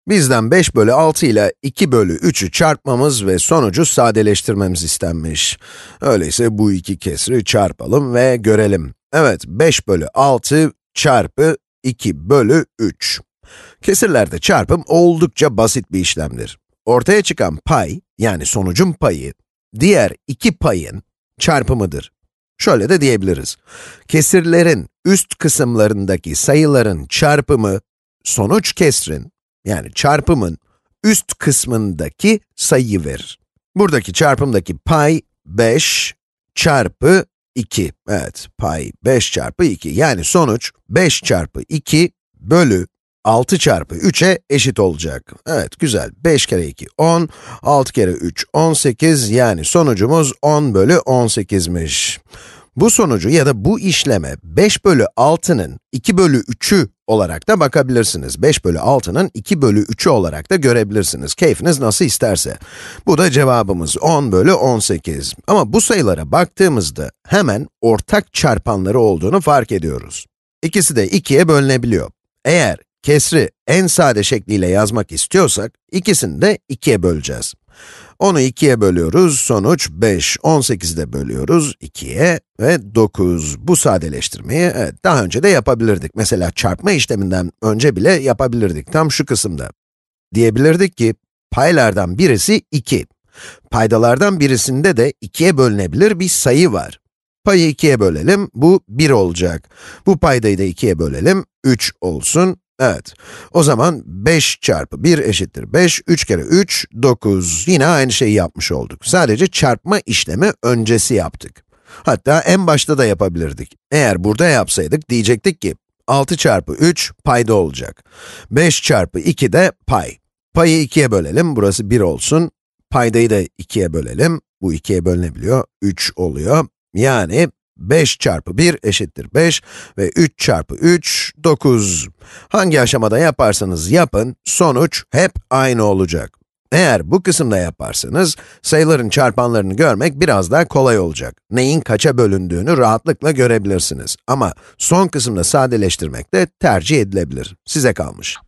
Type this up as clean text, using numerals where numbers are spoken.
Bizden 5 bölü 6 ile 2 bölü 3'ü çarpmamız ve sonucu sadeleştirmemiz istenmiş. Öyleyse bu iki kesri çarpalım ve görelim. Evet, 5 bölü 6 çarpı 2 bölü 3. Kesirlerde çarpım oldukça basit bir işlemdir. Ortaya çıkan pay, yani sonucun payı, diğer iki payın çarpımıdır. Şöyle de diyebiliriz. Kesirlerin üst kısımlarındaki sayıların çarpımı, sonuç kesrin, yani çarpımın üst kısmındaki sayıyı verir. Buradaki çarpımdaki pay 5 çarpı 2. Evet, pay 5 çarpı 2. Yani sonuç 5 çarpı 2 bölü 6 çarpı 3'e eşit olacak. Evet, güzel. 5 kere 2, 10, 6 kere 3, 18, yani sonucumuz 10 bölü 18'miş. Bu sonucu ya da bu işleme 5 bölü 6'nın 2 bölü 3'ü olarak da bakabilirsiniz. 5 bölü 6'nın 2 bölü 3'ü olarak da görebilirsiniz. Keyfiniz nasıl isterse. Bu da cevabımız 10 bölü 18. Ama bu sayılara baktığımızda hemen ortak çarpanları olduğunu fark ediyoruz. İkisi de 2'ye bölünebiliyor. Eğer kesri en sade şekliyle yazmak istiyorsak, ikisini de 2'ye böleceğiz. 10'u 2'ye bölüyoruz, sonuç 5. 18'i de bölüyoruz 2'ye ve 9. Bu sadeleştirmeyi, evet, daha önce de yapabilirdik. Mesela çarpma işleminden önce bile yapabilirdik, tam şu kısımda. Diyebilirdik ki, paylardan birisi 2. Paydalardan birisinde de 2'ye bölünebilir bir sayı var. Payı 2'ye bölelim, bu 1 olacak. Bu paydayı da 2'ye bölelim, 3 olsun. Evet, o zaman 5 çarpı 1 eşittir 5, 3 kere 3, 9. Yine aynı şeyi yapmış olduk. Sadece çarpma işlemi öncesi yaptık. Hatta en başta da yapabilirdik. Eğer burada yapsaydık, diyecektik ki, 6 çarpı 3 payda olacak. 5 çarpı 2 de pay. Payı 2'ye bölelim, burası 1 olsun. Paydayı da 2'ye bölelim, bu 2'ye bölünebiliyor, 3 oluyor. Yani 5 çarpı 1 eşittir 5 ve 3 çarpı 3, 9. Hangi aşamada yaparsanız yapın, sonuç hep aynı olacak. Eğer bu kısımda yaparsanız, sayıların çarpanlarını görmek biraz daha kolay olacak. Neyin kaça bölündüğünü rahatlıkla görebilirsiniz. Ama son kısımda sadeleştirmek de tercih edilebilir. Size kalmış.